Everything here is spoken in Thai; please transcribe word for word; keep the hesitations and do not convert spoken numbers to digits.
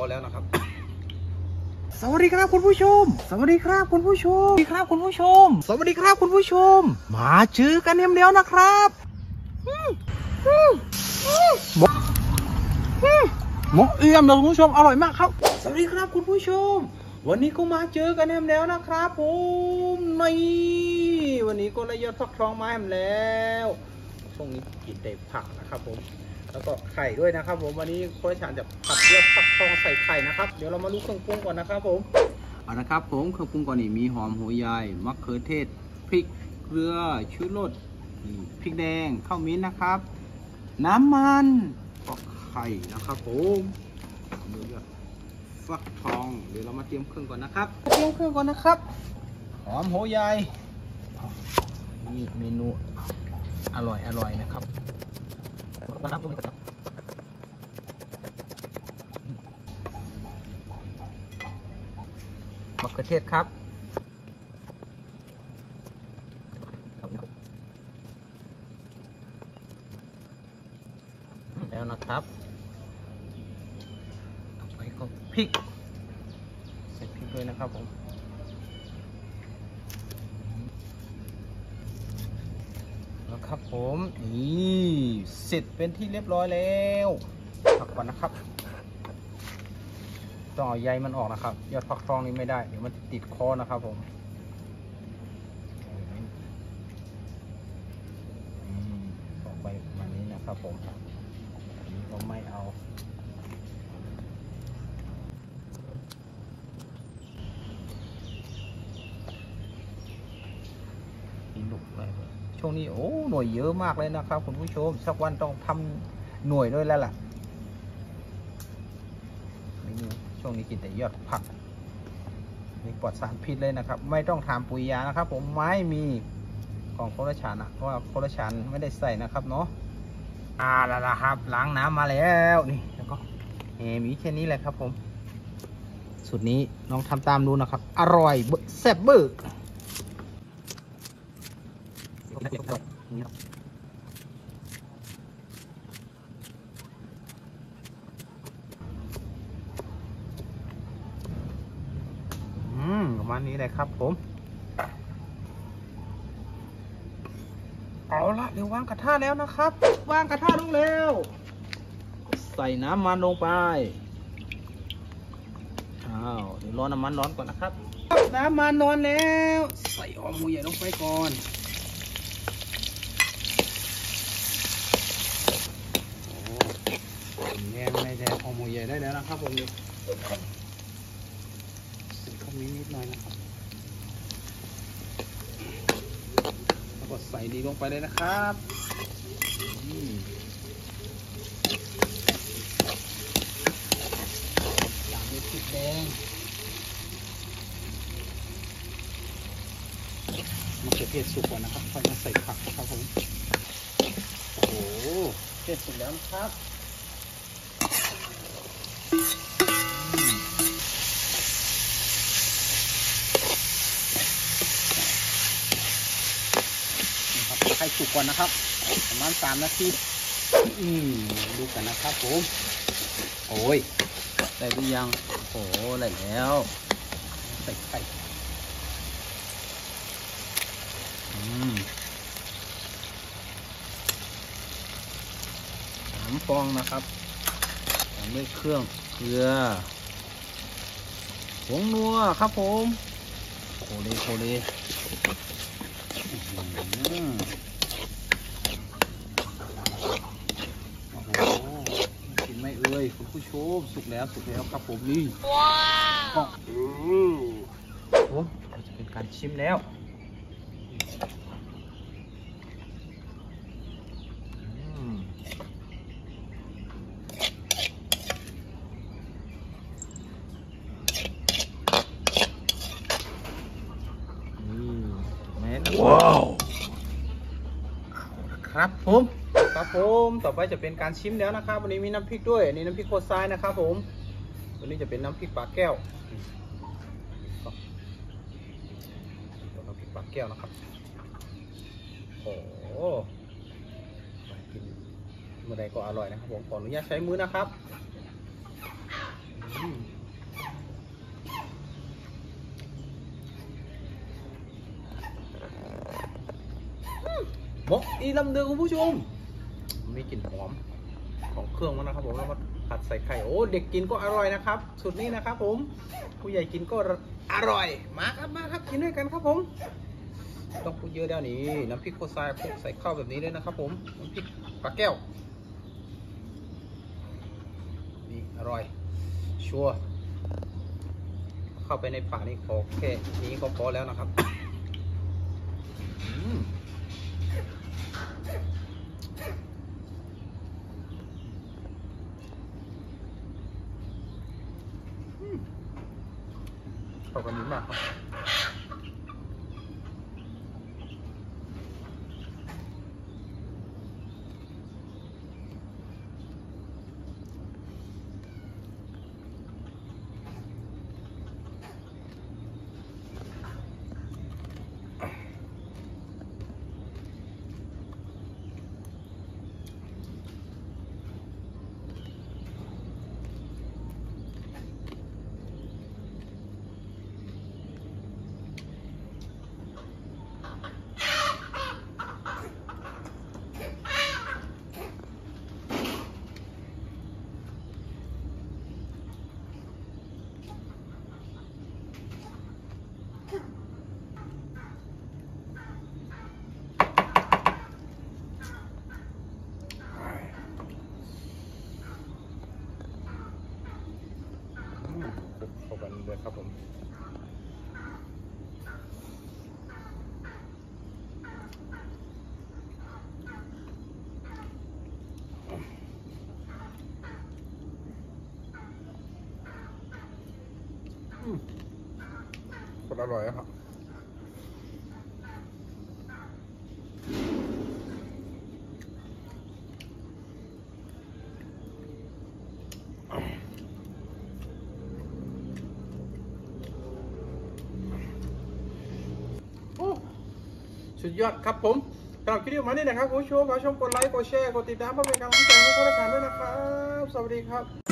แล้วนะครับสวัสดีครับคุณผู้ชมสวัสดีครับคุณผู้ชมสวัสดีครับคุณผู้ชมสวัสดีครับคุณผู้ชมมาเจอกันเดียวนะครับหมกหมกเอี่ยมเลยคุณผู้ชมอร่อยมากครับสวัสดีครับคุณผู้ชมวันนี้ก็มาเจอกันแล้วนะครับผมนี่วันนี้ก็ระยอดฟักทองมาแล้วช่วงนี้กินได้ผักนะครับผมแล้วก็ไข่ด้วยนะครับผมวันนี้โค้ชชานจะผัดยอดฟักทองใส่ไข่นะครับเดี๋ยวเรามาดูเครื่องปรุงก่อนนะครับผมเอานะครับผมเครื่องปรุงก่อนนี่มีหอมหัวใหญ่มะเขือเทศพริกเกลือชูรสพริกแดงข้าวมิ้นนะครับน้ำมันก็ไข่นะครับผมดูยอดฟักทองเดี๋ยวเรามาเตรียมเครื่องก่อนนะครับเตรียมเครื่องก่อนนะครับหอมหัวใหญ่นี่เมนูอร่อยอร่อยนะครับมาน้ำตรงนี้ก่อนมะเขือเทศครับแล้วนะครับต่อไปก็พริกใส่พริกด้วยนะครับผมแล้วครับผมนี่เสร็จเป็นที่เรียบร้อยแล้วผักก่อนนะครับต้องเอาใยมันออกนะครับยอดฟักทองนี้ไม่ได้เดี๋ยวมันติดคอนะครับผมออกไปประมาณนี้นะครับผมอันนี้ก็ไม่เอาลูกอะไรช่วงนี้โอ้หน่วยเยอะมากเลยนะครับคุณผู้ชมสักวันต้องทำหน่วยด้วยแล้วล่ะช่วงนี้กินแต่ยอดผักมีปลอดสารพิษเลยนะครับไม่ต้องถามปุ๋ยยานะครับผมไม่มีของโคราชนะเพราะว่าโคราชนไม่ได้ใส่นะครับเนาะอ่าแล้วล่ะครับล้างน้ำมาแล้วนี่แล้วก็เฮมีแค่นี้แหละครับผมสูตรนี้ลองทำตามดูนะครับอร่อยแซ่บเบอร์ประมาณนี้เลยครับผมเอาละเดี๋ยววางกระทะแล้วนะครับวางกระทะลงแล้วใส่น้ำมันลงไปอ้าวเดี๋ยวรอน้ำมันร้อนก่อนนะครับน้ำมันร้อนแล้วใส่หอมหัวใหญ่ลงไปก่อนโอ้แดงไม่แดงหอมหัวใหญ่ได้แล้วนะครับผมนี่ข้าวมิ้นนิดหน่อยนะครับแล้วก็ใส่ดีลงไปเลยนะครับตามด้วยพริกแดงมะเขือเทศสุกก่อนนะครับค่อยมาใส่ผักครับผมโอ้โหเทศสุกแล้วนะครับไข่สุกก่อนนะครับประมาณสามนาทีอืมดูกันนะครับผมโอ้ยได้หรือยังโอ้ได้แล้วใส่ไข่อืมสามฟองนะครับตามด้วยเครื่องเกลือผงนัวครับผมโคเลโคเลกินไม่เอ่ยคุณผู้ชมสุกแล้วสุกแล้วครับผมนี่ว้าวผมจะเป็นการชิมแล้วว้าวครับผมครับผมต่อไปจะเป็นการชิมแล้วนะครับวันนี้มีน้ำพริกด้วยอันนี้น้ำพริกโคตรซ้ายนะครับผมวันนี้จะเป็นน้ำพริกปลาแก้วน้ำพริกปลาแก้วนะครับโอ้กินเมื่อใดก็อร่อยนะครับผมขออนุญาตใช้มือนะครับหมกอีลำเดือคุณผู้ชมมีกลิ่นหอมของเครื่องมันนะครับผมแล้วมาผัดใส่ไข่โอ้เด็กกินก็อร่อยนะครับสูตรนี้นะครับผมผู้ใหญ่กินก็อร่อยมาครับมาครับกินด้วยกันครับผมต้องพูดเยอะแล้วนี่น้ำพริกโคซายคลุกใส่ข้าวแบบนี้เลยนะครับผมน้ำพริกปลาแก้วนี่อร่อยชัวร์เข้าไปในปากนี่ขอแค่นี้ก็พอแล้วนะครับเข้ากันดีมากครับเข้ากันเลยครับผมคนอร่อยครับสุดยอดครับผมสำหรับคลิปนี้มานี่นะครับคุณผู้ชมขอชมกดไลค์กดแชร์กดติดตามเพื่อเป็นกำลังใจให้พวกเราด้วยนะครับสวัสดีครับ